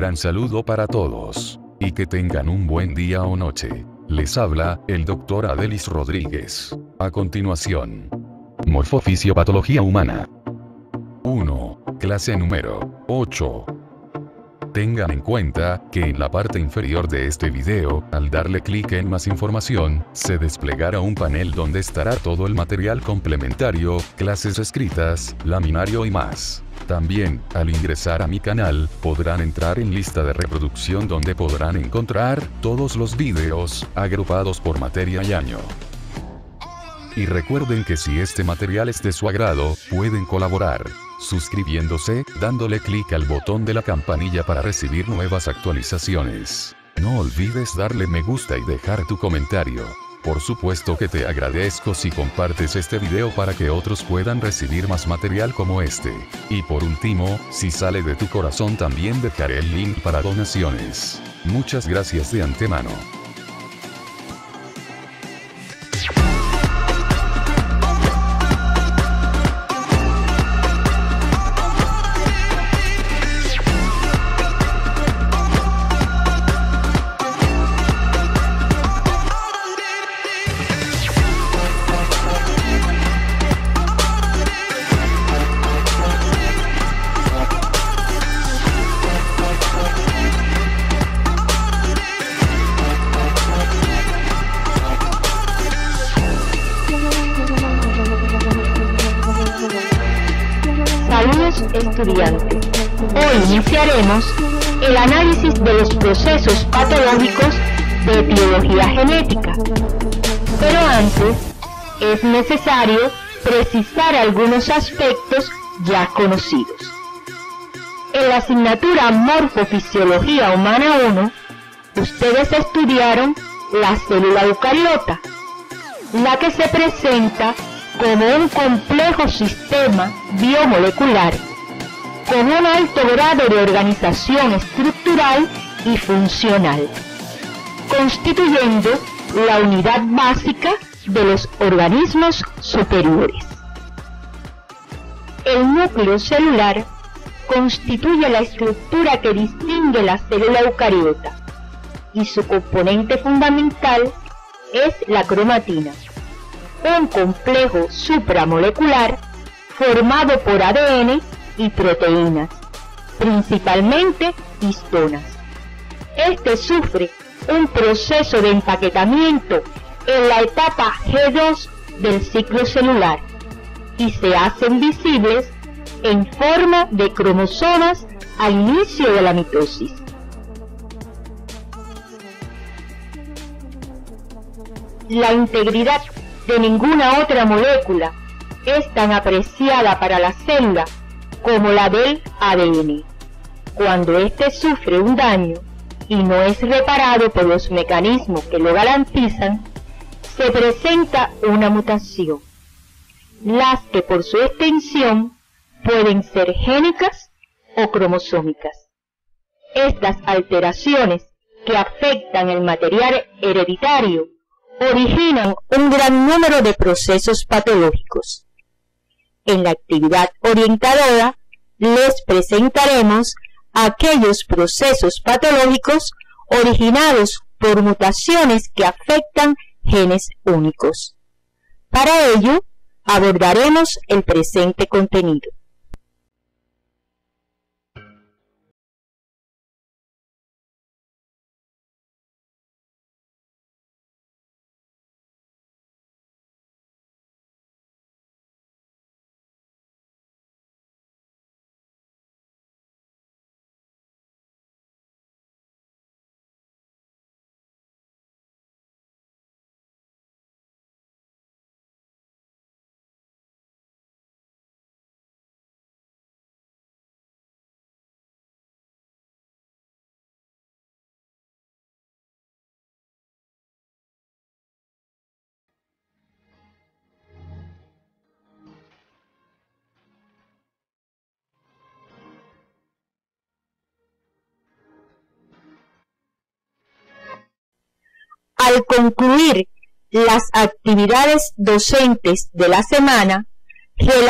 gran saludo para todos. Y que tengan un buen día o noche. Les habla, el Dr. Adelis Rodríguez. A continuación. Morfofisiopatología humana. 1. Clase número 8. Tengan en cuenta que en la parte inferior de este video, al darle clic en más información, se desplegará un panel donde estará todo el material complementario, clases escritas, laminario y más. También, al ingresar a mi canal, podrán entrar en lista de reproducción donde podrán encontrar todos los videos, agrupados por materia y año. Y recuerden que si este material es de su agrado, pueden colaborar suscribiéndose, dándole clic al botón de la campanilla para recibir nuevas actualizaciones. No olvides darle me gusta y dejar tu comentario. Por supuesto que te agradezco si compartes este video para que otros puedan recibir más material como este. Y por último, si sale de tu corazón también dejaré el link para donaciones. Muchas gracias de antemano. Saludos estudiantes. Hoy iniciaremos el análisis de los procesos patológicos de etiología genética. Pero antes, es necesario precisar algunos aspectos ya conocidos. En la asignatura Morfofisiología Humana 1, ustedes estudiaron la célula eucariota, la que se presenta como un complejo sistema biomolecular con un alto grado de organización estructural y funcional, constituyendo la unidad básica de los organismos superiores. El núcleo celular constituye la estructura que distingue la célula eucariota y su componente fundamental es la cromatina, un complejo supramolecular formado por ADN y proteínas, principalmente histonas. Este sufre un proceso de empaquetamiento en la etapa G2 del ciclo celular y se hacen visibles en forma de cromosomas al inicio de la mitosis. La integridad de ninguna otra molécula es tan apreciada para la célula como la del ADN. Cuando éste sufre un daño y no es reparado por los mecanismos que lo garantizan, se presenta una mutación, las que por su extensión pueden ser génicas o cromosómicas. Estas alteraciones que afectan el material hereditario originan un gran número de procesos patológicos. En la actividad orientadora les presentaremos aquellos procesos patológicos originados por mutaciones que afectan genes únicos. Para ello, abordaremos el presente contenido. Al concluir las actividades docentes de la semana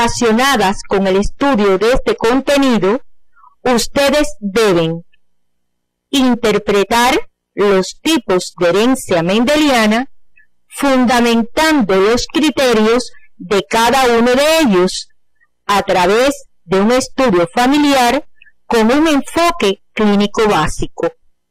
relacionadas con el estudio de este contenido, ustedes deben interpretar los tipos de herencia mendeliana, fundamentando los criterios de cada uno de ellos a través de un estudio familiar con un enfoque clínico básico.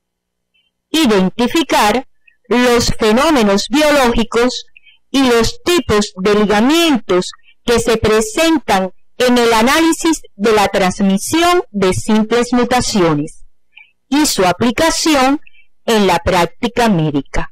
Identificar los fenómenos biológicos y los tipos de ligamientos que se presentan en el análisis de la transmisión de simples mutaciones y su aplicación en la práctica médica.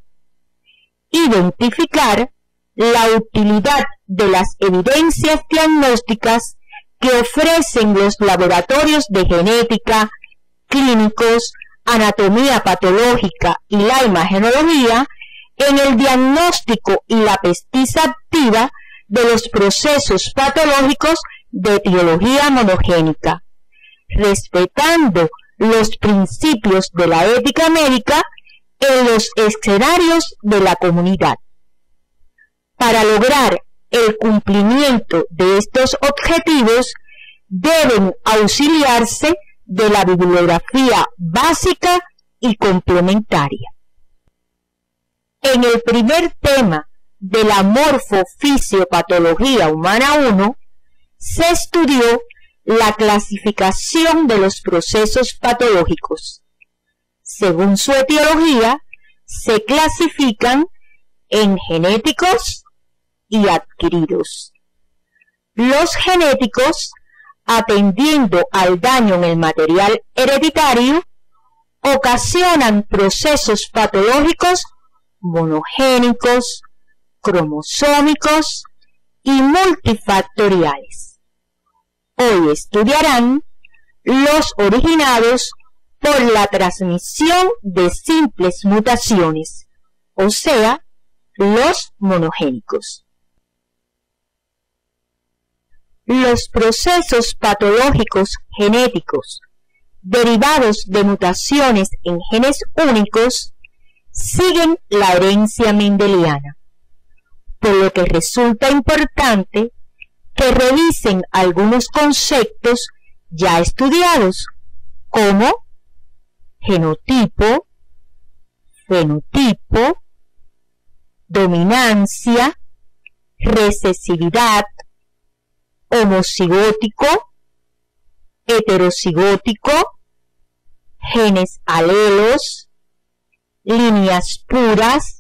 Identificar la utilidad de las evidencias diagnósticas que ofrecen los laboratorios de genética, clínicos, anatomía patológica y la imagenología en el diagnóstico y la pesquisa activa de los procesos patológicos de etiología monogénica, respetando los principios de la ética médica en los escenarios de la comunidad. Para lograr el cumplimiento de estos objetivos, deben auxiliarse de la bibliografía básica y complementaria. En el primer tema de la morfofisiopatología humana 1, se estudió la clasificación de los procesos patológicos. Según su etiología, se clasifican en genéticos y adquiridos. Los genéticos, atendiendo al daño en el material hereditario, ocasionan procesos patológicos monogénicos, cromosómicos y multifactoriales. Hoy estudiarán los originados por la transmisión de simples mutaciones, o sea, los monogénicos. Los procesos patológicos genéticos derivados de mutaciones en genes únicos siguen la herencia mendeliana, por lo que resulta importante que revisen algunos conceptos ya estudiados, como genotipo, fenotipo, dominancia, recesividad, homocigótico, heterocigótico, genes alelos, líneas puras,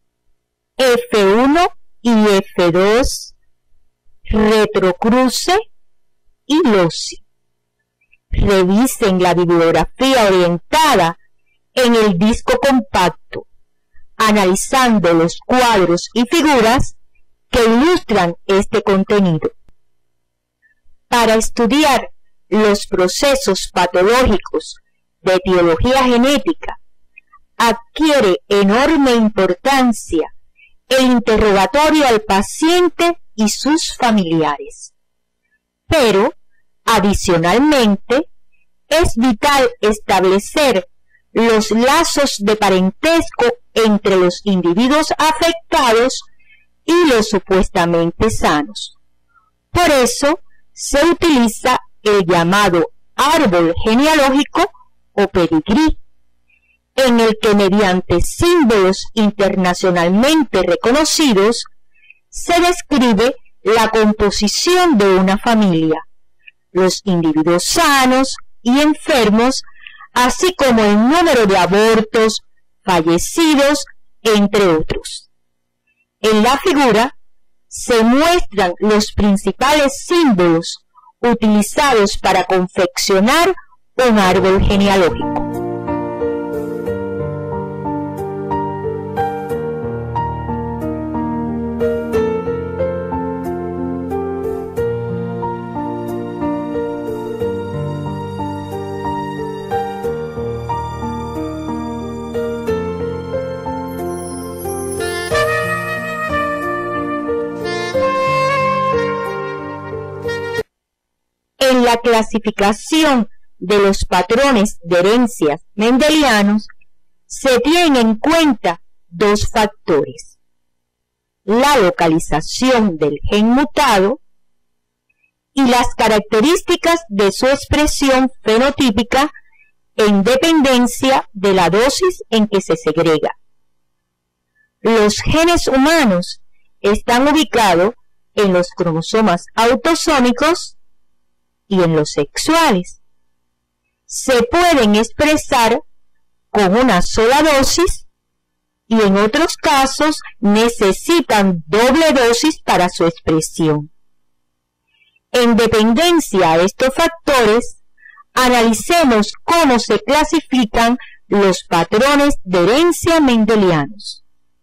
F1 y F2, retrocruce y loci. Revisen la bibliografía orientada en el disco compacto, analizando los cuadros y figuras que ilustran este contenido. Para estudiar los procesos patológicos de etiología genética, adquiere enorme importancia el interrogatorio al paciente y sus familiares. Pero, adicionalmente, es vital establecer los lazos de parentesco entre los individuos afectados y los supuestamente sanos. Por eso, se utiliza el llamado árbol genealógico o pedigrí, en el que mediante símbolos internacionalmente reconocidos se describe la composición de una familia, los individuos sanos y enfermos, así como el número de abortos, fallecidos, entre otros. En la figura se muestran los principales símbolos utilizados para confeccionar un árbol genealógico. En la clasificación de los patrones de herencias mendelianos se tienen en cuenta dos factores: la localización del gen mutado y las características de su expresión fenotípica en dependencia de la dosis en que se segrega. Los genes humanos están ubicados en los cromosomas autosómicos y en los sexuales. Se pueden expresar con una sola dosis y en otros casos necesitan doble dosis para su expresión. En dependencia a estos factores, analicemos cómo se clasifican los patrones de herencia mendelianos.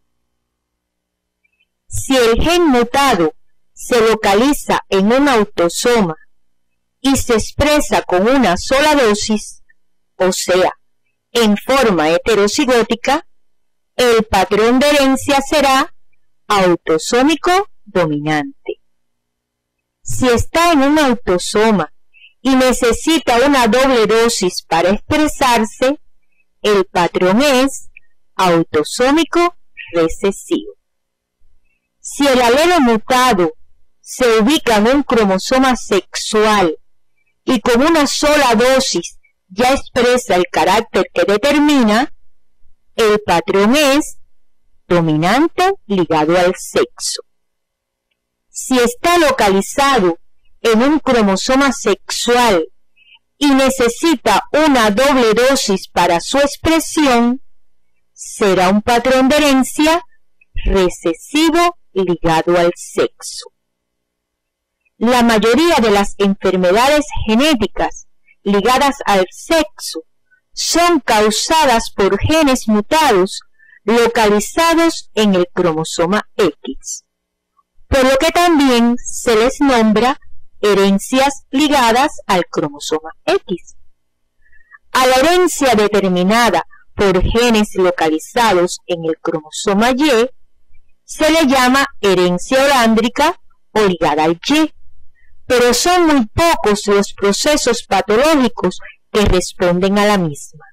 Si el gen mutado se localiza en un autosoma y se expresa con una sola dosis, o sea, en forma heterocigótica, el patrón de herencia será autosómico dominante. Si está en un autosoma y necesita una doble dosis para expresarse, el patrón es autosómico recesivo. Si el alelo mutado se ubica en un cromosoma sexual y con una sola dosis ya expresa el carácter que determina, el patrón es dominante ligado al sexo. Si está localizado en un cromosoma sexual y necesita una doble dosis para su expresión, será un patrón de herencia recesivo ligado al sexo. La mayoría de las enfermedades genéticas ligadas al sexo son causadas por genes mutados localizados en el cromosoma X, por lo que también se les nombra herencias ligadas al cromosoma X. A la herencia determinada por genes localizados en el cromosoma Y se le llama herencia holándrica o ligada al Y, pero son muy pocos los procesos patológicos que responden a la misma.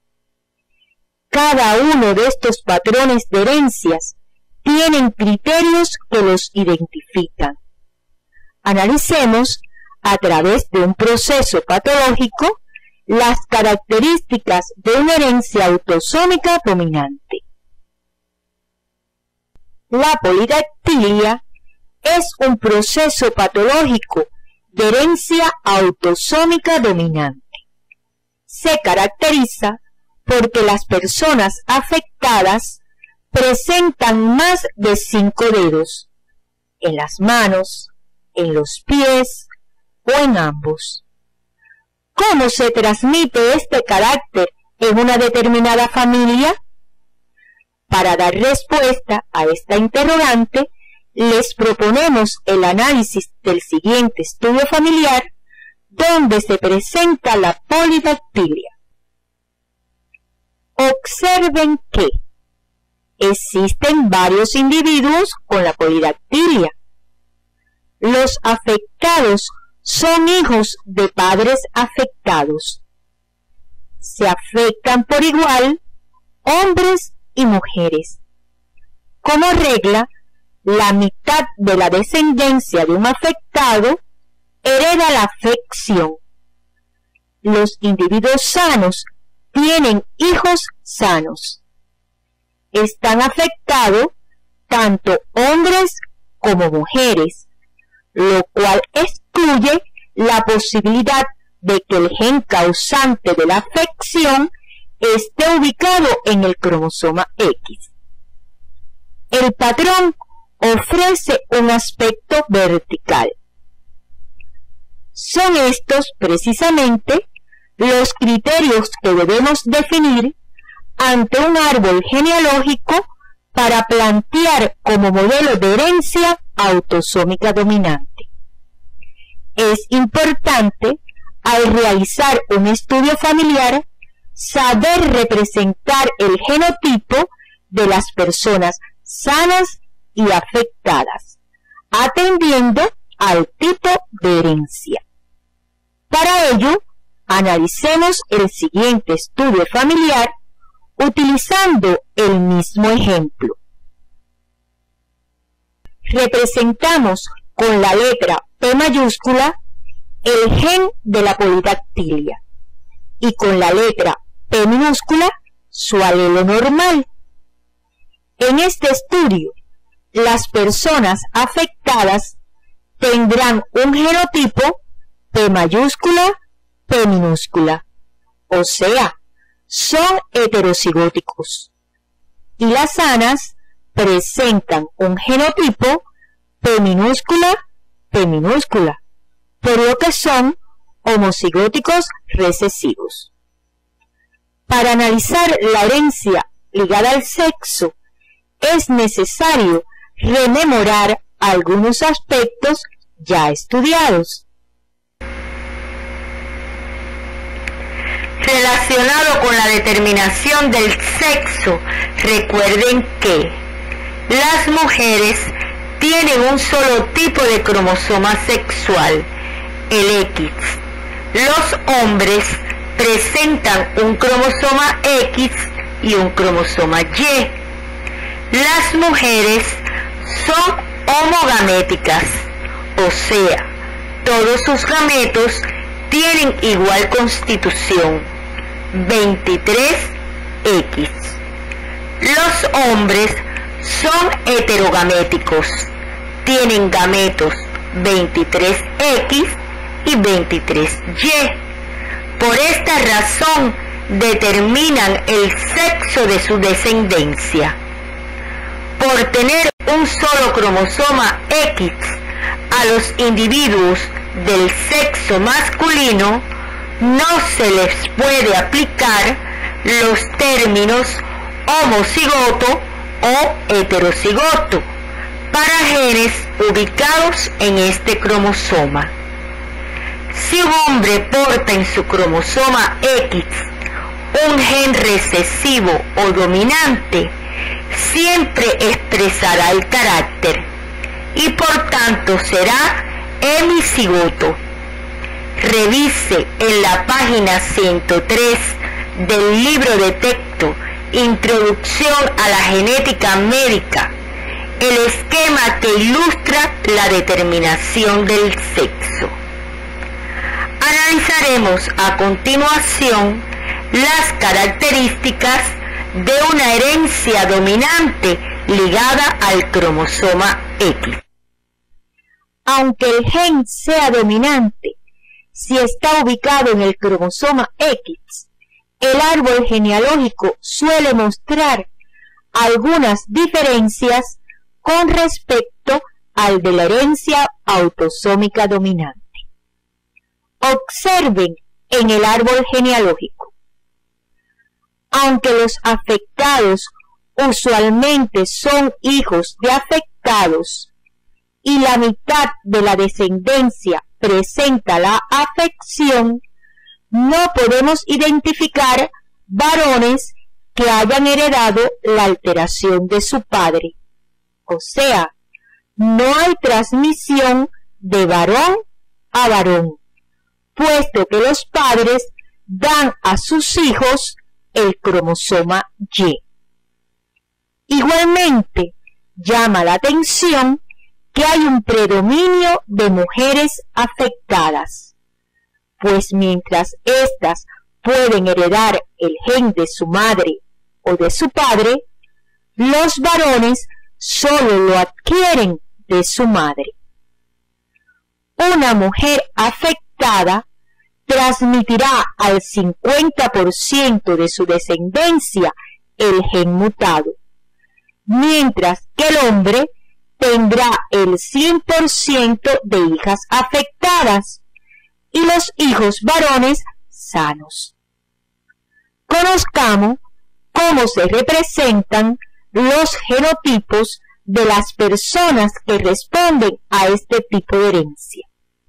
Cada uno de estos patrones de herencias tienen criterios que los identifican. Analicemos, a través de un proceso patológico, las características de una herencia autosómica dominante. La polidactilia es un proceso patológico de herencia autosómica dominante. Se caracteriza porque las personas afectadas presentan más de 5 dedos, en las manos, en los pies o en ambos. ¿Cómo se transmite este carácter en una determinada familia? Para dar respuesta a esta interrogante, les proponemos el análisis del siguiente estudio familiar, donde se presenta la polidactilia. Observen que existen varios individuos con la polidactilia. Los afectados son hijos de padres afectados. Se afectan por igual hombres y mujeres. Como regla, la mitad de la descendencia de un afectado hereda la afección. Los individuos sanos tienen hijos sanos. Están afectados tanto hombres como mujeres, lo cual excluye la posibilidad de que el gen causante de la afección esté ubicado en el cromosoma X. El patrón ofrece un aspecto vertical. Son estos precisamente los criterios que debemos definir ante un árbol genealógico para plantear como modelo de herencia autosómica dominante. Es importante, al realizar un estudio familiar, saber representar el genotipo de las personas sanas y afectadas, atendiendo al tipo de herencia. Para ello, analicemos el siguiente estudio familiar utilizando el mismo ejemplo. Representamos con la letra P mayúscula el gen de la polidactilia y con la letra P minúscula su alelo normal. En este estudio, las personas afectadas tendrán un genotipo P mayúscula, P minúscula, o sea, son heterocigóticos. Y las sanas presentan un genotipo P minúscula, P minúscula, por lo que son homocigóticos recesivos. Para analizar la herencia ligada al sexo, es necesario rememorar algunos aspectos ya estudiados. Relacionado con la determinación del sexo, recuerden que las mujeres tienen un solo tipo de cromosoma sexual, el X. Los hombres presentan un cromosoma X y un cromosoma Y. Las mujeres son homogaméticas, o sea, todos sus gametos tienen igual constitución, 23X. Los hombres son heterogaméticos, tienen gametos 23X y 23Y. Por esta razón determinan el sexo de su descendencia. Por tener un solo cromosoma X, a los individuos del sexo masculino no se les puede aplicar los términos homocigoto o heterocigoto para genes ubicados en este cromosoma. Si un hombre porta en su cromosoma X un gen recesivo o dominante, siempre expresará el carácter y por tanto será hemicigoto. Revise en la página 103 del libro de texto Introducción a la genética médica el esquema que ilustra la determinación del sexo. Analizaremos a continuación las características de una herencia dominante ligada al cromosoma X. Aunque el gen sea dominante, si está ubicado en el cromosoma X, el árbol genealógico suele mostrar algunas diferencias con respecto al de la herencia autosómica dominante. Observen en el árbol genealógico. Aunque los afectados usualmente son hijos de afectados y la mitad de la descendencia presenta la afección, no podemos identificar varones que hayan heredado la alteración de su padre. O sea, no hay transmisión de varón a varón, puesto que los padres dan a sus hijos el cromosoma Y. Igualmente, llama la atención que hay un predominio de mujeres afectadas, pues mientras éstas pueden heredar el gen de su madre o de su padre, los varones solo lo adquieren de su madre. Una mujer afectada transmitirá al 50% de su descendencia el gen mutado, mientras que el hombre tendrá el 100% de hijas afectadas y los hijos varones sanos. Conozcamos cómo se representan los genotipos de las personas que responden a este tipo de herencia.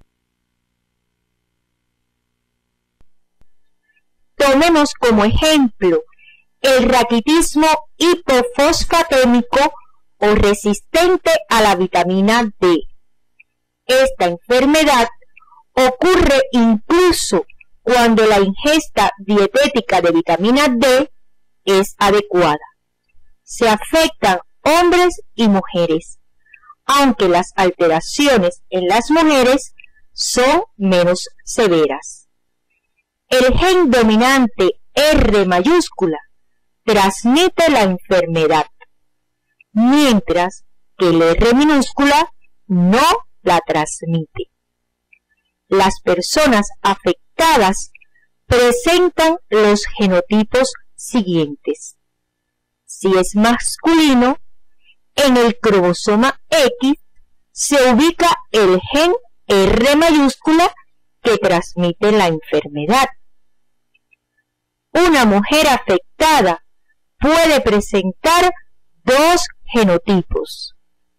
Tomemos como ejemplo el raquitismo hipofosfatémico o resistente a la vitamina D. Esta enfermedad ocurre incluso cuando la ingesta dietética de vitamina D es adecuada. Se afectan hombres y mujeres, aunque las alteraciones en las mujeres son menos severas. El gen dominante R mayúscula transmite la enfermedad, mientras que el R minúscula no la transmite. Las personas afectadas presentan los genotipos siguientes. Si es masculino, en el cromosoma X se ubica el gen R mayúscula que transmite la enfermedad. Una mujer afectada puede presentar dos genotipos,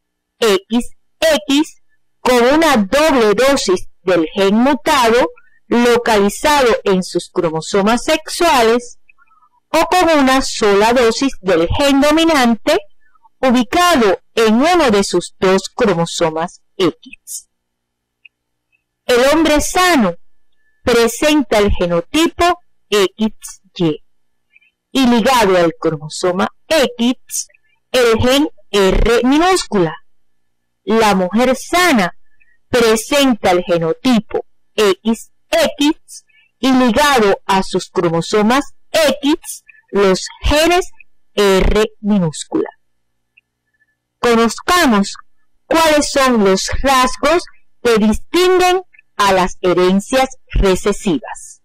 XX con una doble dosis del gen mutado localizado en sus cromosomas sexuales o con una sola dosis del gen dominante ubicado en uno de sus dos cromosomas X. El hombre sano presenta el genotipo XY y ligado al cromosoma X el gen R minúscula. La mujer sana presenta el genotipo XX y ligado a sus cromosomas X los genes R minúscula. Conozcamos cuáles son los rasgos que distinguen a las herencias recesivas.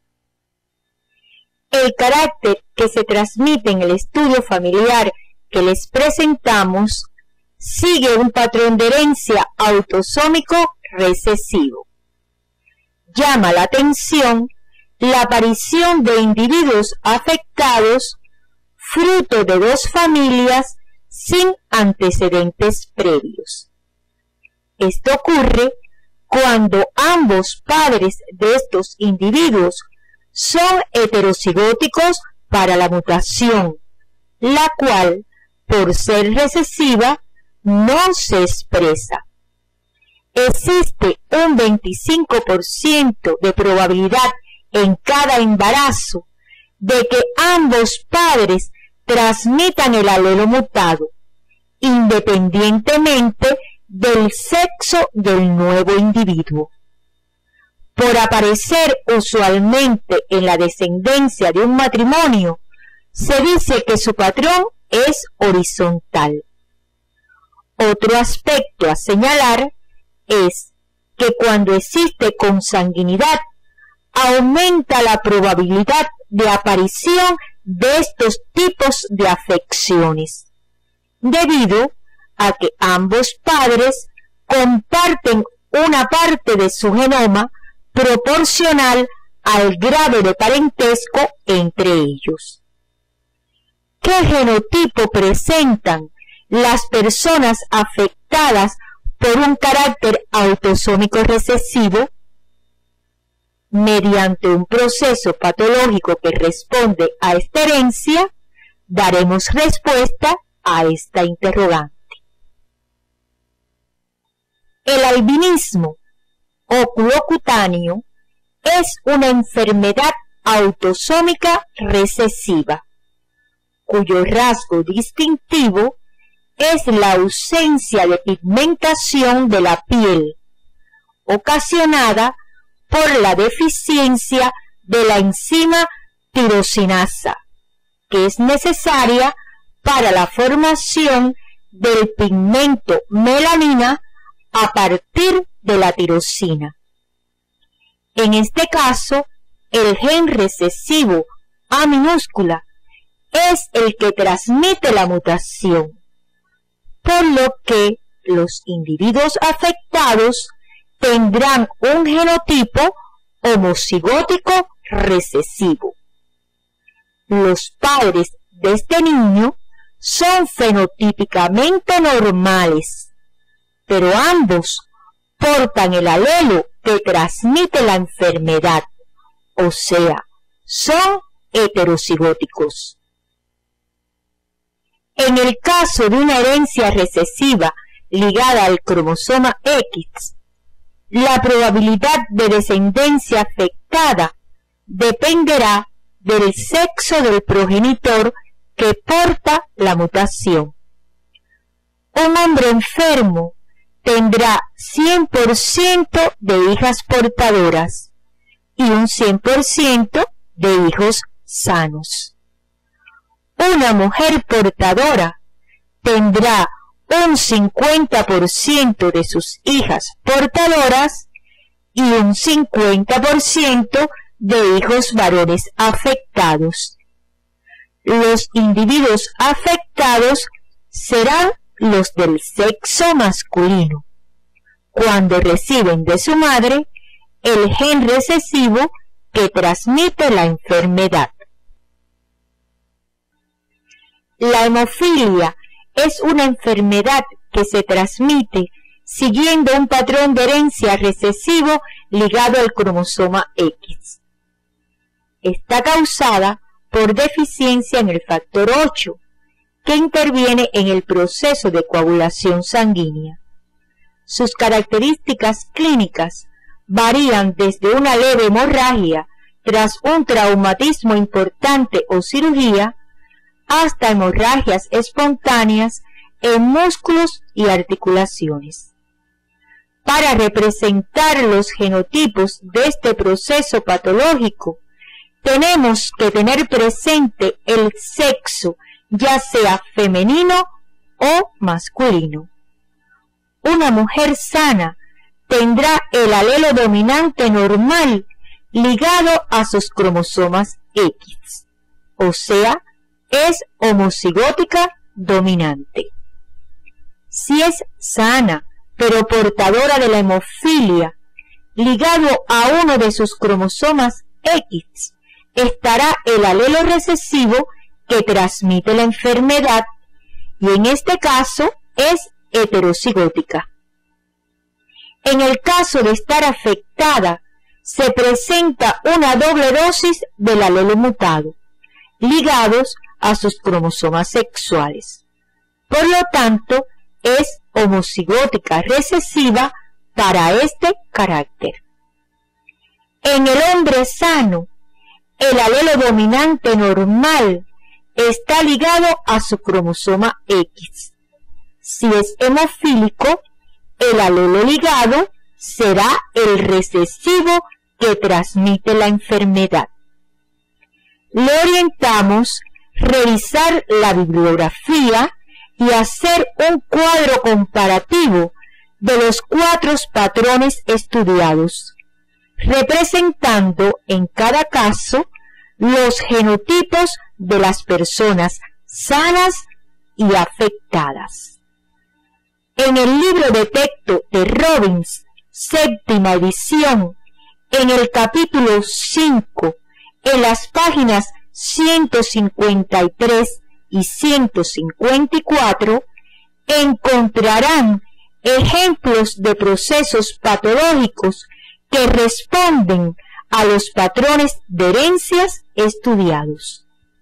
El carácter que se transmite en el estudio familiar que les presentamos sigue un patrón de herencia autosómico recesivo. Llama la atención la aparición de individuos afectados fruto de dos familias sin antecedentes previos. Esto ocurre cuando ambos padres de estos individuos son heterocigóticos para la mutación, la cual, por ser recesiva, no se expresa. Existe un 25% de probabilidad en cada embarazo de que ambos padres transmitan el alelo mutado, independientemente del sexo del nuevo individuo. Por aparecer usualmente en la descendencia de un matrimonio, se dice que su patrón es horizontal. Otro aspecto a señalar es que cuando existe consanguinidad, aumenta la probabilidad de aparición de estos tipos de afecciones, debido a que ambos padres comparten una parte de su genoma proporcional al grado de parentesco entre ellos. ¿Qué genotipo presentan las personas afectadas por un carácter autosómico recesivo? Mediante un proceso patológico que responde a esta herencia, daremos respuesta a esta interrogante. El albinismo oculocutáneo es una enfermedad autosómica recesiva, cuyo rasgo distintivo es la ausencia de pigmentación de la piel, ocasionada por la deficiencia de la enzima tirosinasa, que es necesaria para la formación del pigmento melanina a partir de la tirosina. En este caso, el gen recesivo A minúscula es el que transmite la mutación, por lo que los individuos afectados tendrán un genotipo homocigótico recesivo. Los padres de este niño son fenotípicamente normales, pero ambos portan el alelo que transmite la enfermedad, o sea, son heterocigóticos. En el caso de una herencia recesiva ligada al cromosoma X, la probabilidad de descendencia afectada dependerá del sexo del progenitor que porta la mutación. Un hombre enfermo tendrá 100% de hijas portadoras, y un 100% de hijos sanos. Una mujer portadora tendrá un 50% de sus hijas portadoras y un 50% de hijos varones afectados. Los individuos afectados serán los del sexo masculino, cuando reciben de su madre el gen recesivo que transmite la enfermedad. La hemofilia es una enfermedad que se transmite siguiendo un patrón de herencia recesivo ligado al cromosoma X. Está causada por deficiencia en el factor 8, que interviene en el proceso de coagulación sanguínea. Sus características clínicas varían desde una leve hemorragia tras un traumatismo importante o cirugía, hasta hemorragias espontáneas en músculos y articulaciones. Para representar los genotipos de este proceso patológico, tenemos que tener presente el sexo, ya sea femenino o masculino. Una mujer sana tendrá el alelo dominante normal ligado a sus cromosomas X, o sea, es homocigótica dominante. Si es sana, pero portadora de la hemofilia, ligado a uno de sus cromosomas X, estará el alelo recesivo que transmite la enfermedad, y en este caso es heterocigótica. En el caso de estar afectada, se presenta una doble dosis del alelo mutado, ligados a sus cromosomas sexuales. Por lo tanto, es homocigótica recesiva para este carácter. En el hombre sano, el alelo dominante normal está ligado a su cromosoma X. Si es hemofílico, el alelo ligado será el recesivo que transmite la enfermedad. Le orientamos revisar la bibliografía y hacer un cuadro comparativo de los 4 patrones estudiados, representando en cada caso los genotipos de las personas sanas y afectadas. En el libro de texto de Robbins, 7ª edición, en el capítulo 5, en las páginas 153 y 154, encontrarán ejemplos de procesos patológicos que responden a los patrones de herencias estudiados.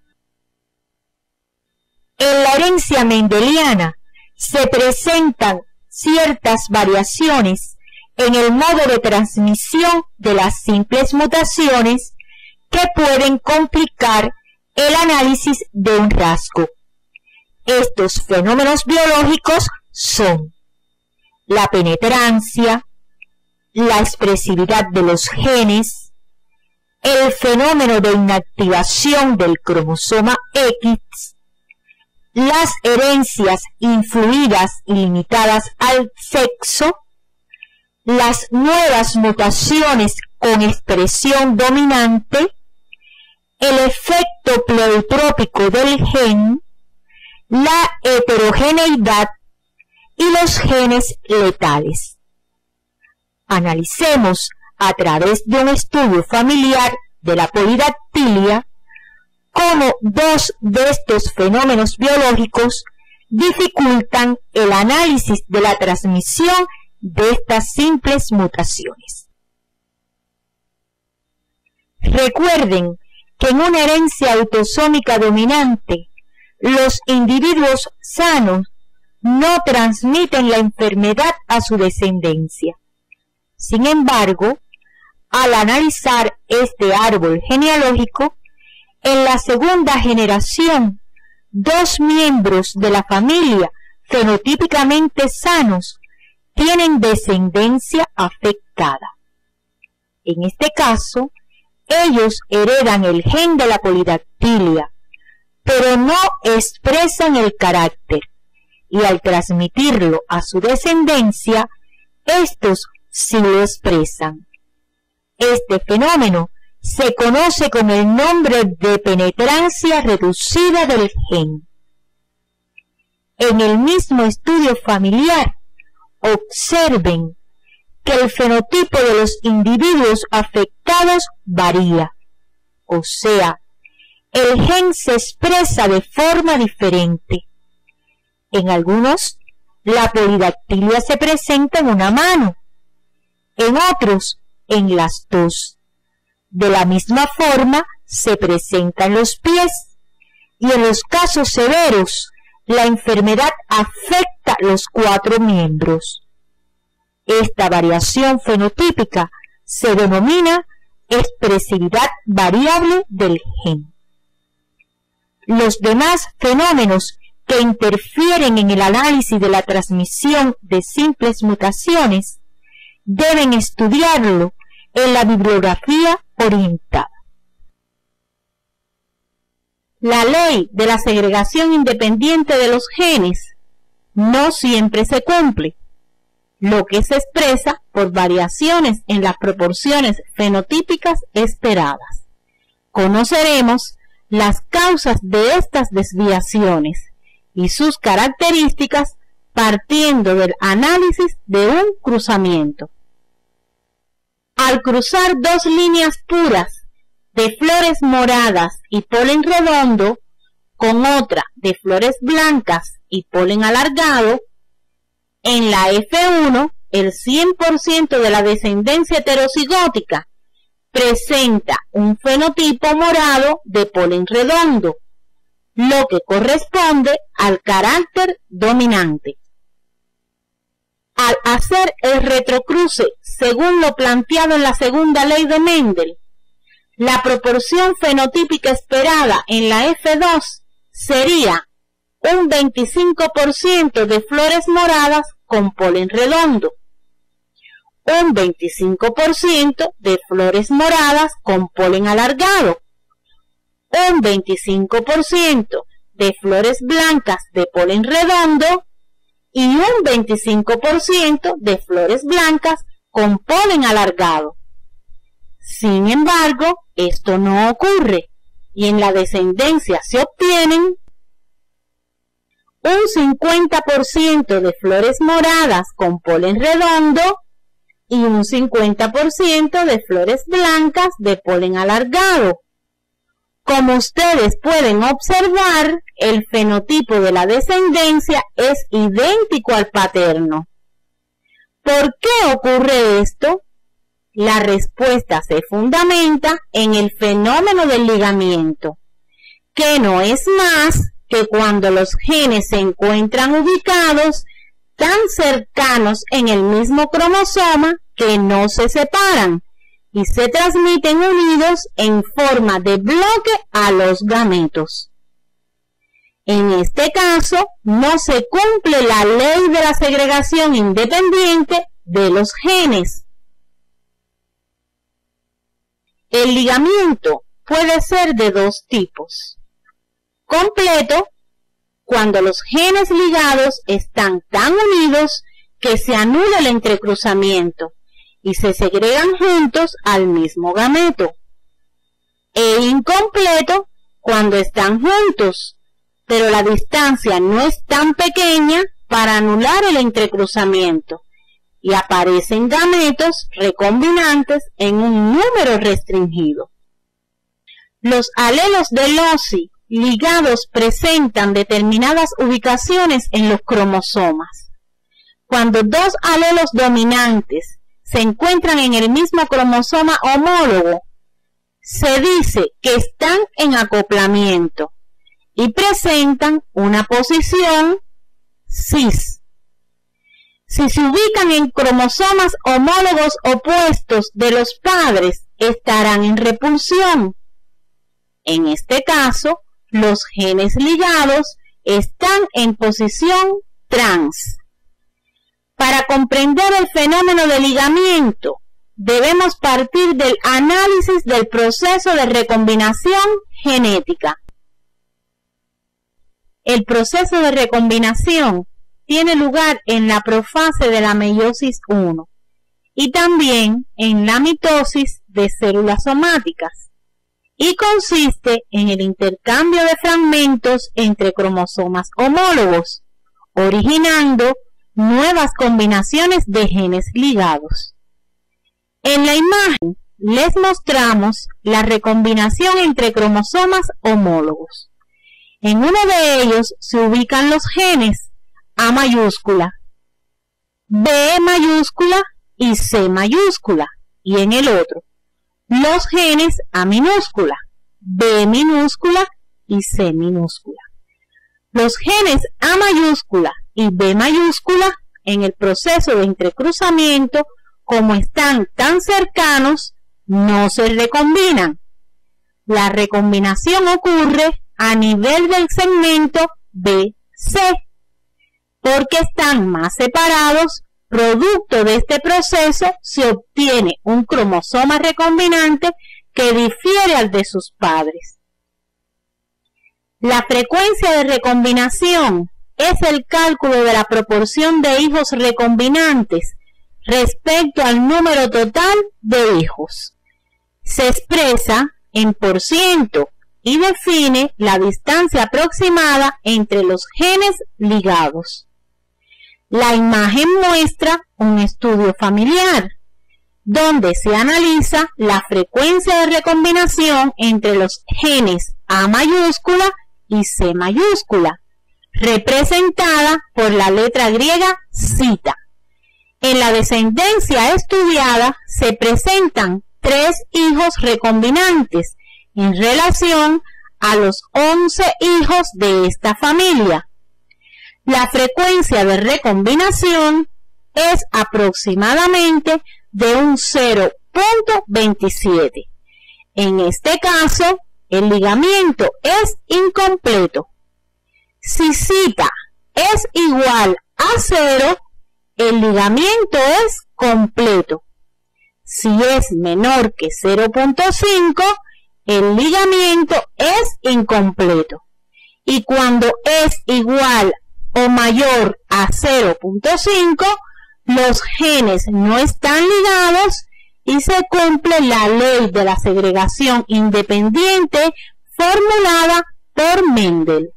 En la herencia mendeliana se presentan ciertas variaciones en el modo de transmisión de las simples mutaciones que pueden complicar el análisis de un rasgo. Estos fenómenos biológicos son la penetrancia, la expresividad de los genes, el fenómeno de inactivación del cromosoma X, las herencias influidas y limitadas al sexo, las nuevas mutaciones con expresión dominante, el efecto pleiotrópico del gen, la heterogeneidad y los genes letales. Analicemos a través de un estudio familiar de la polidactilia cómo 2 de estos fenómenos biológicos dificultan el análisis de la transmisión de estas simples mutaciones. Recuerden que en una herencia autosómica dominante, los individuos sanos no transmiten la enfermedad a su descendencia. Sin embargo, al analizar este árbol genealógico, en la segunda generación, 2 miembros de la familia fenotípicamente sanos tienen descendencia afectada. En este caso, Ellos heredan el gen de la polidactilia, pero no expresan el carácter, y al transmitirlo a su descendencia, estos sí lo expresan. Este fenómeno se conoce con el nombre de penetrancia reducida del gen. En el mismo estudio familiar, observen que el fenotipo de los individuos afectados varía, o sea, el gen se expresa de forma diferente. En algunos, la polidactilia se presenta en una mano, en otros, en las dos. De la misma forma, se presentan los pies, y en los casos severos, la enfermedad afecta los 4 miembros. Esta variación fenotípica se denomina expresividad variable del gen. Los demás fenómenos que interfieren en el análisis de la transmisión de simples mutaciones deben estudiarlo en la bibliografía orientada. La ley de la segregación independiente de los genes no siempre se cumple, lo que se expresa por variaciones en las proporciones fenotípicas esperadas. Conoceremos las causas de estas desviaciones y sus características partiendo del análisis de un cruzamiento. Al cruzar dos líneas puras de flores moradas y polen redondo con otra de flores blancas y polen alargado, en la F1 el 100% de la descendencia heterocigótica presenta un fenotipo morado de polen redondo, lo que corresponde al carácter dominante. Al hacer el retrocruce según lo planteado en la segunda ley de Mendel, la proporción fenotípica esperada en la F2 sería un 25% de flores moradas con polen redondo, un 25% de flores moradas con polen alargado, un 25% de flores blancas de polen redondo y un 25% de flores blancas con polen alargado. Sin embargo, esto no ocurre y en la descendencia se obtienen un 50% de flores moradas con polen redondo y un 50% de flores blancas de polen alargado. Como ustedes pueden observar, el fenotipo de la descendencia es idéntico al paterno. ¿Por qué ocurre esto? La respuesta se fundamenta en el fenómeno del ligamiento, que no es más que cuando los genes se encuentran ubicados tan cercanos en el mismo cromosoma que no se separan y se transmiten unidos en forma de bloque a los gametos. En este caso, no se cumple la ley de la segregación independiente de los genes. El ligamiento puede ser de dos tipos. Completo, cuando los genes ligados están tan unidos que se anula el entrecruzamiento y se segregan juntos al mismo gameto. E incompleto, cuando están juntos, pero la distancia no es tan pequeña para anular el entrecruzamiento y aparecen gametos recombinantes en un número restringido. Los alelos de loci ligados presentan determinadas ubicaciones en los cromosomas. Cuando dos alelos dominantes se encuentran en el mismo cromosoma homólogo, se dice que están en acoplamiento y presentan una posición cis. Si se ubican en cromosomas homólogos opuestos de los padres, estarán en repulsión. En este caso, los genes ligados están en posición trans. Para comprender el fenómeno de ligamiento, debemos partir del análisis del proceso de recombinación genética. El proceso de recombinación tiene lugar en la profase de la meiosis 1 y también en la mitosis de células somáticas, y consiste en el intercambio de fragmentos entre cromosomas homólogos, originando nuevas combinaciones de genes ligados. En la imagen les mostramos la recombinación entre cromosomas homólogos. En uno de ellos se ubican los genes A mayúscula, B mayúscula y C mayúscula, y en el otro los genes A minúscula, B minúscula y C minúscula. Los genes A mayúscula y B mayúscula en el proceso de entrecruzamiento, como están tan cercanos, no se recombinan. La recombinación ocurre a nivel del segmento BC, porque están más separados. Producto de este proceso se obtiene un cromosoma recombinante que difiere al de sus padres. La frecuencia de recombinación es el cálculo de la proporción de hijos recombinantes respecto al número total de hijos. Se expresa en % y define la distancia aproximada entre los genes ligados. La imagen muestra un estudio familiar, donde se analiza la frecuencia de recombinación entre los genes A mayúscula y C mayúscula, representada por la letra griega zeta. En la descendencia estudiada se presentan 3 hijos recombinantes en relación a los 11 hijos de esta familia. La frecuencia de recombinación es aproximadamente de un 0.27. En este caso, el ligamiento es incompleto. Si zeta es igual a 0, el ligamiento es completo. Si es menor que 0.5, el ligamiento es incompleto. Y cuando es igual o mayor a 0.5, los genes no están ligados y se cumple la ley de la segregación independiente formulada por Mendel.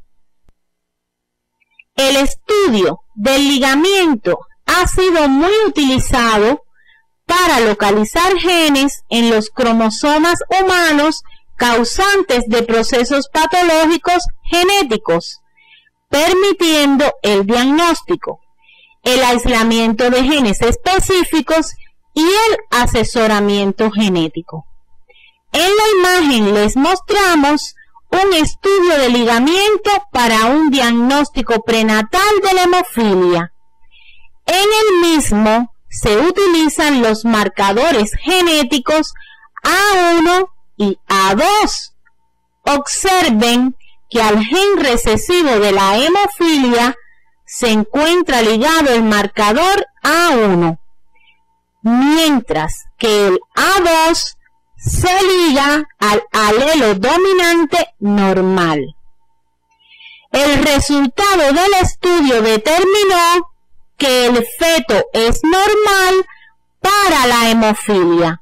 El estudio del ligamiento ha sido muy utilizado para localizar genes en los cromosomas humanos causantes de procesos patológicos genéticos, permitiendo el diagnóstico, el aislamiento de genes específicos y el asesoramiento genético. En la imagen les mostramos un estudio de ligamiento para un diagnóstico prenatal de la hemofilia. En el mismo se utilizan los marcadores genéticos A1 y A2. Observen que al gen recesivo de la hemofilia se encuentra ligado el marcador A1, mientras que el A2 se liga al alelo dominante normal. El resultado del estudio determinó que el feto es normal para la hemofilia.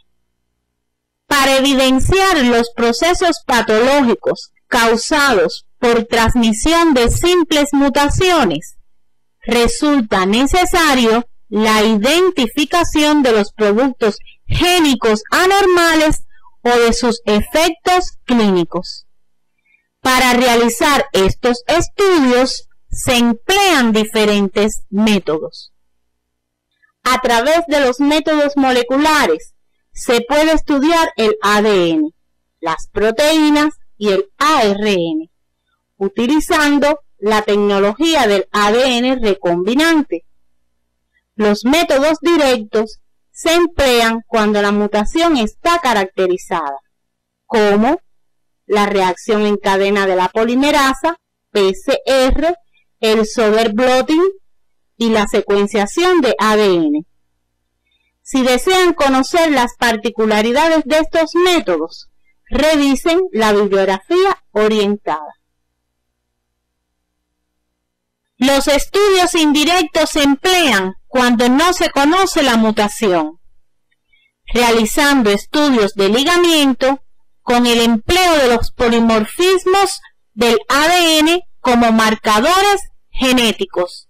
Para evidenciar los procesos patológicos causados por transmisión de simples mutaciones, resulta necesario la identificación de los productos génicos anormales o de sus efectos clínicos. Para realizar estos estudios se emplean diferentes métodos. A través de los métodos moleculares se puede estudiar el ADN, las proteínas y el ARN, utilizando la tecnología del ADN recombinante. Los métodos directos se emplean cuando la mutación está caracterizada, como la reacción en cadena de la polimerasa, PCR, el Söder blotting y la secuenciación de ADN. Si desean conocer las particularidades de estos métodos, revisen la bibliografía orientada. Los estudios indirectos se emplean cuando no se conoce la mutación, realizando estudios de ligamiento con el empleo de los polimorfismos del ADN como marcadores genéticos.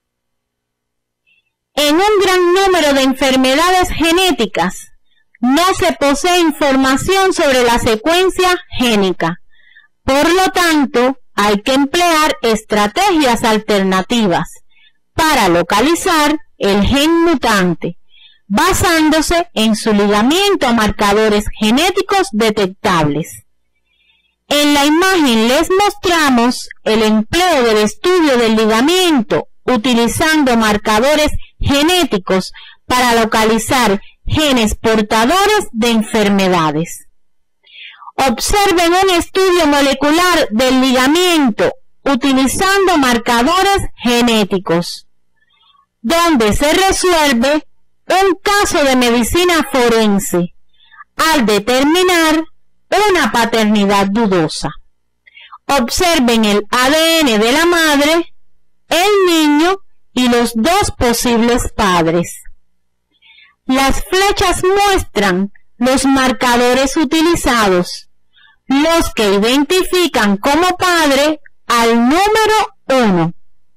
En un gran número de enfermedades genéticas no se posee información sobre la secuencia génica. Por lo tanto, hay que emplear estrategias alternativas para localizar el gen mutante, basándose en su ligamiento a marcadores genéticos detectables. En la imagen les mostramos el empleo del estudio del ligamiento utilizando marcadores genéticos para localizar genes portadores de enfermedades. Observen un estudio molecular del ligamiento utilizando marcadores genéticos, donde se resuelve un caso de medicina forense al determinar una paternidad dudosa. Observen el ADN de la madre, el niño y los dos posibles padres. Las flechas muestran los marcadores utilizados, los que identifican como padre al número 1.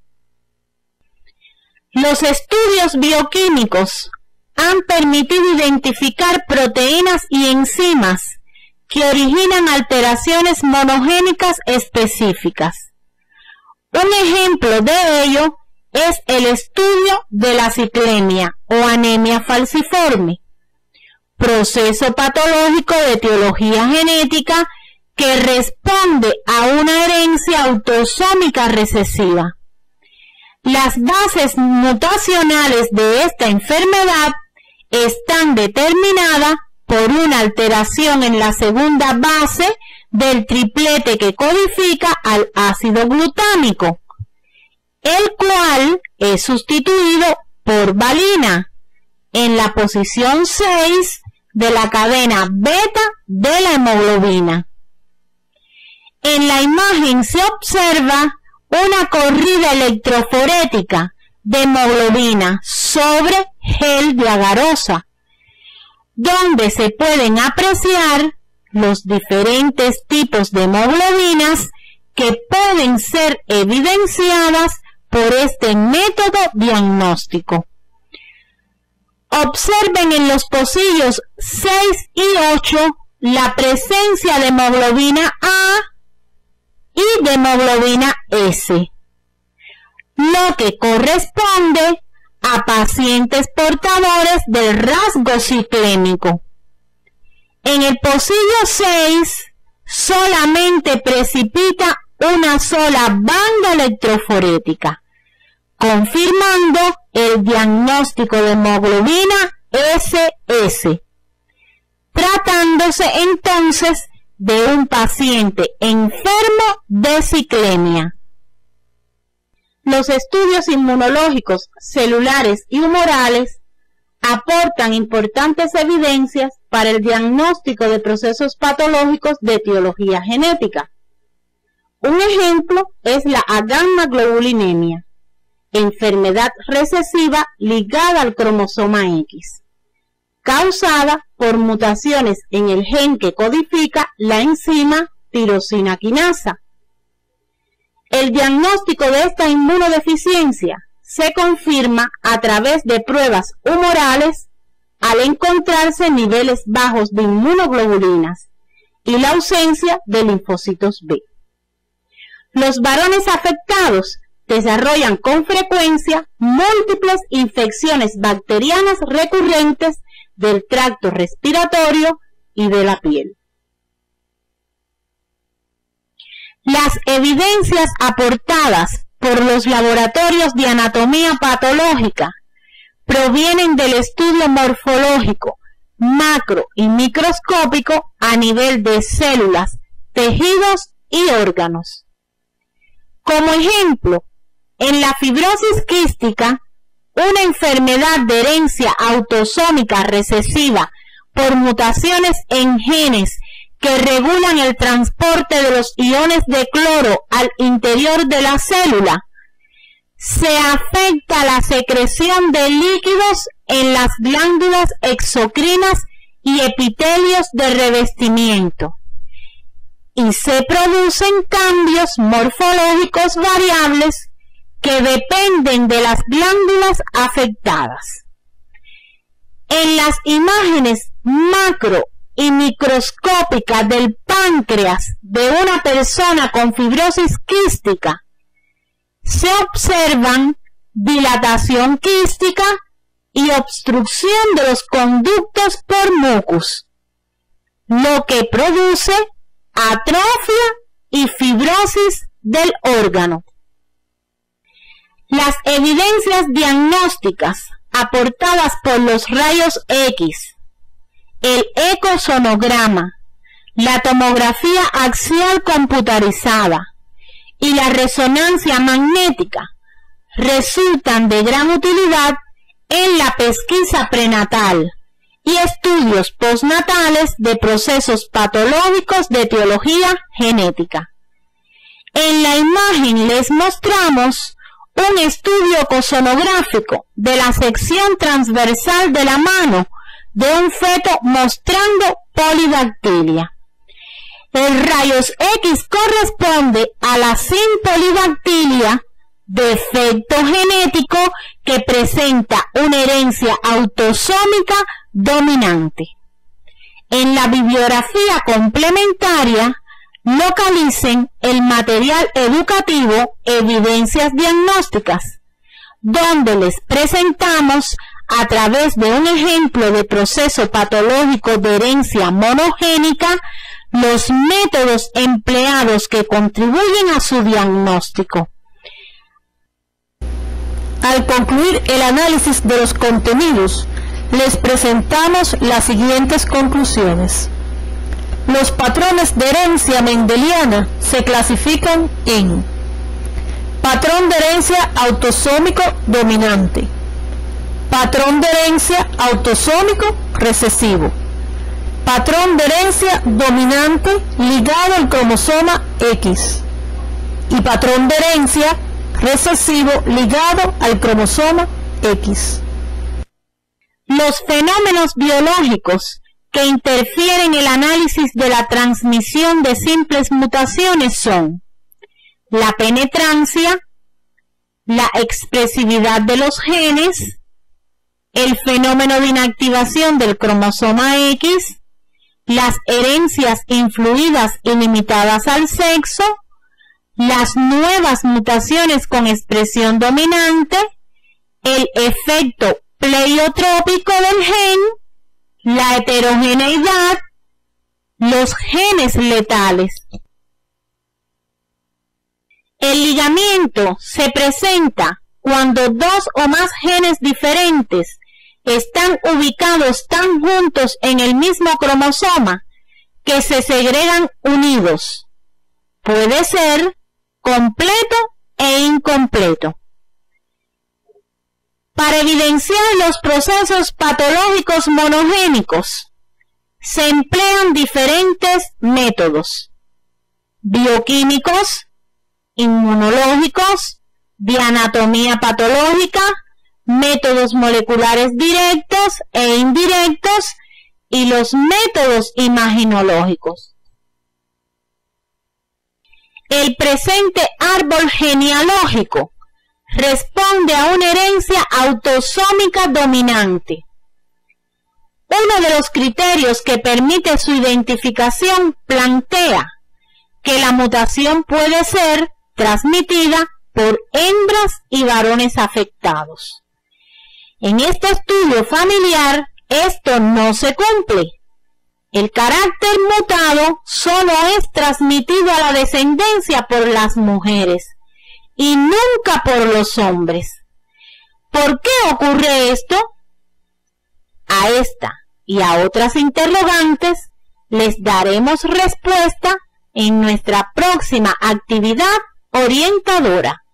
Los estudios bioquímicos han permitido identificar proteínas y enzimas que originan alteraciones monogénicas específicas. Un ejemplo de ello es el estudio de la ciclemia o anemia falciforme, proceso patológico de etiología genética que responde a una herencia autosómica recesiva. Las bases mutacionales de esta enfermedad están determinadas por una alteración en la segunda base del triplete que codifica al ácido glutámico, el cual es sustituido por valina en la posición 6 de la cadena beta de la hemoglobina. En la imagen se observa una corrida electroforética de hemoglobina sobre gel de agarosa, donde se pueden apreciar los diferentes tipos de hemoglobinas que pueden ser evidenciadas por este método diagnóstico. Observen en los pocillos 6 y 8 la presencia de hemoglobina A y de hemoglobina S, lo que corresponde a pacientes portadores del rasgo ciclémico. En el pocillo 6 solamente precipita una sola banda electroforética, confirmando el diagnóstico de hemoglobina SS, tratándose entonces de un paciente enfermo de ciclemia. Los estudios inmunológicos, celulares y humorales aportan importantes evidencias para el diagnóstico de procesos patológicos de etiología genética. Un ejemplo es la agamma-globulinemia, enfermedad recesiva ligada al cromosoma X, causada por mutaciones en el gen que codifica la enzima tirosina quinasa. El diagnóstico de esta inmunodeficiencia se confirma a través de pruebas humorales al encontrarse niveles bajos de inmunoglobulinas y la ausencia de linfocitos B. Los varones afectados desarrollan con frecuencia múltiples infecciones bacterianas recurrentes del tracto respiratorio y de la piel. Las evidencias aportadas por los laboratorios de anatomía patológica provienen del estudio morfológico, macro y microscópico a nivel de células, tejidos y órganos. Como ejemplo, en la fibrosis quística una enfermedad de herencia autosómica recesiva por mutaciones en genes que regulan el transporte de los iones de cloro al interior de la célula, se afecta la secreción de líquidos en las glándulas exocrinas y epitelios de revestimiento, y se producen cambios morfológicos variables que dependen de las glándulas afectadas. En las imágenes macro y microscópicas del páncreas de una persona con fibrosis quística, se observan dilatación quística y obstrucción de los conductos por mucus, lo que produce atrofia y fibrosis del órgano. Las evidencias diagnósticas aportadas por los rayos X, el ecosonograma, la tomografía axial computarizada y la resonancia magnética resultan de gran utilidad en la pesquisa prenatal y estudios postnatales de procesos patológicos de etiología genética. En la imagen les mostramos un estudio ecosonográfico de la sección transversal de la mano de un feto mostrando polidactilia. El rayos X corresponde a la simpolidactilia, defecto genético que presenta una herencia autosómica dominante. En la bibliografía complementaria, localicen el material educativo Evidencias Diagnósticas, donde les presentamos a través de un ejemplo de proceso patológico de herencia monogénica los métodos empleados que contribuyen a su diagnóstico. Al concluir el análisis de los contenidos, les presentamos las siguientes conclusiones. Los patrones de herencia mendeliana se clasifican en patrón de herencia autosómico dominante, patrón de herencia autosómico recesivo, patrón de herencia dominante ligado al cromosoma X y patrón de herencia recesivo ligado al cromosoma X. Los fenómenos biológicos que interfieren en el análisis de la transmisión de simples mutaciones son la penetrancia, la expresividad de los genes, el fenómeno de inactivación del cromosoma X, las herencias influidas y limitadas al sexo, las nuevas mutaciones con expresión dominante, el efecto pleiotrópico del gen, la heterogeneidad, los genes letales. El ligamiento se presenta cuando dos o más genes diferentes están ubicados tan juntos en el mismo cromosoma que se segregan unidos. Puede ser completo e incompleto. Para evidenciar los procesos patológicos monogénicos, se emplean diferentes métodos: bioquímicos, inmunológicos, de anatomía patológica, métodos moleculares directos e indirectos y los métodos imaginológicos. El presente árbol genealógico responde a una herencia autosómica dominante. Uno de los criterios que permite su identificación plantea que la mutación puede ser transmitida por hembras y varones afectados. En este estudio familiar, esto no se cumple. El carácter mutado solo es transmitido a la descendencia por las mujeres y nunca por los hombres. ¿Por qué ocurre esto? A esta y a otras interrogantes les daremos respuesta en nuestra próxima actividad orientadora.